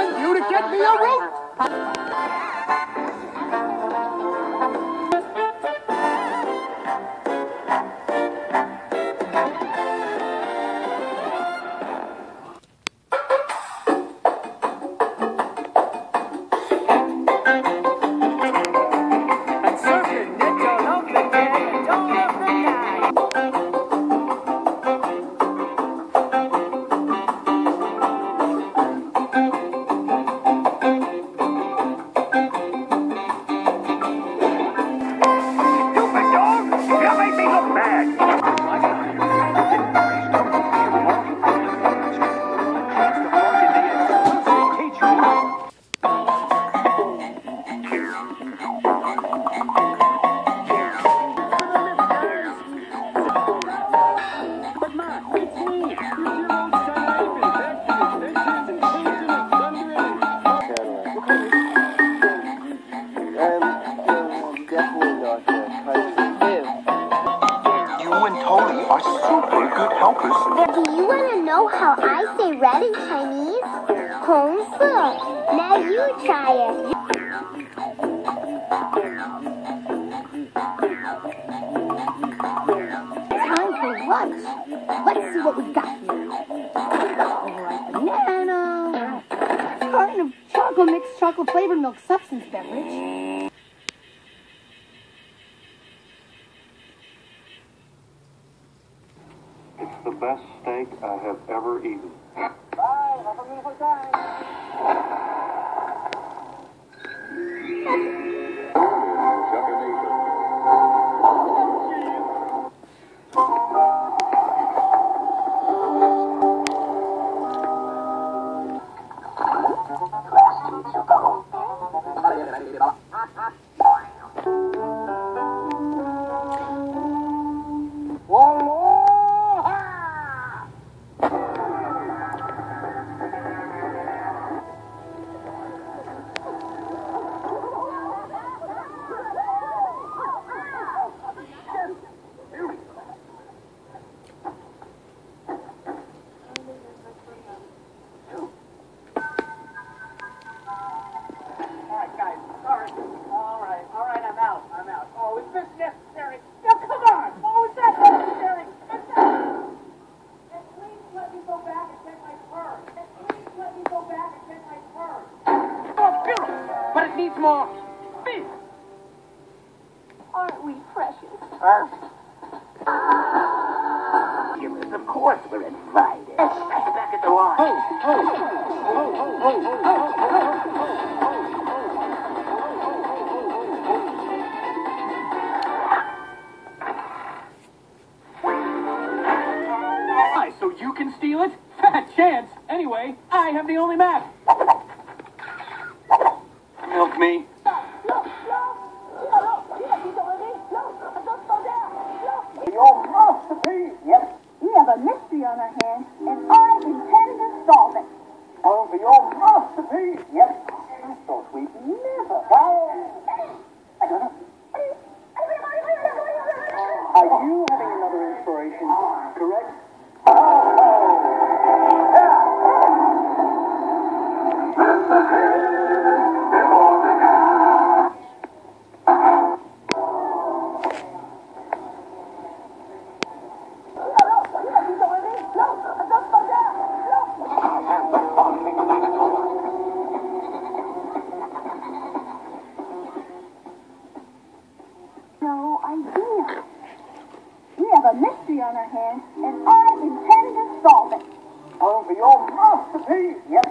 want you to get me a root. Do you want to know how I say red in Chinese? 红色. Now you try it. Time for lunch. Let's see what we got here. Alright, banana. Carton of chocolate mixed chocolate flavored milk substance beverage. It's the best steak I have ever eaten. Bye, have a beautiful time. But it needs more beef. Aren't we precious? Yes, of course we're invited. Back at the line. So you can steal it? Fat chance. Anyway, I have the only map. Milk me. Your masterpiece. Yep. We have a mystery on our hands, and I intend to solve it. Oh, for your masterpiece. Yep. I thought we'd never. Are you having another inspiration? Correct? No idea. We have a mystery on our hands, and I intend to solve it. Oh, for your masterpiece. Yep.